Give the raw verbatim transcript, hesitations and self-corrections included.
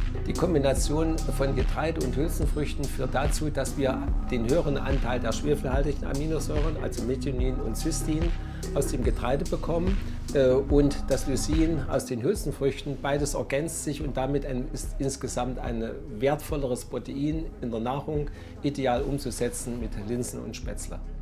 Die Kombination von Getreide und Hülsenfrüchten führt dazu, dass wir den höheren Anteil der schwefelhaltigen Aminosäuren, also Methionin und Cystein, aus dem Getreide bekommen und das Lysin aus den Hülsenfrüchten. Beides ergänzt sich und damit ein, ist insgesamt ein wertvolleres Protein in der Nahrung ideal umzusetzen mit Linsen und Spätzle.